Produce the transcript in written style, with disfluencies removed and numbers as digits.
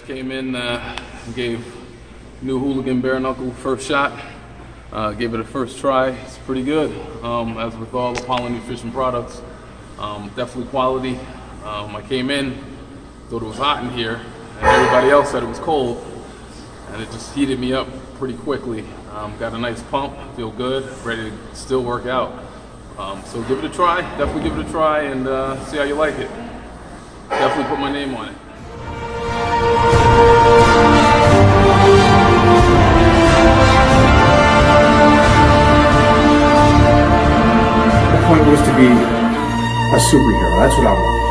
Came in, gave new hooligan bare knuckle first shot. Gave it a first try. It's pretty good. As with all the Pollen Nutrition products, definitely quality. I came in, thought it was hot in here, and everybody else said it was cold, and it just heated me up pretty quickly. Got a nice pump, feel good, ready to still work out. So give it a try, definitely give it a try, and see how you like it. Definitely put my name on it. The point was to be a superhero. That's what I want.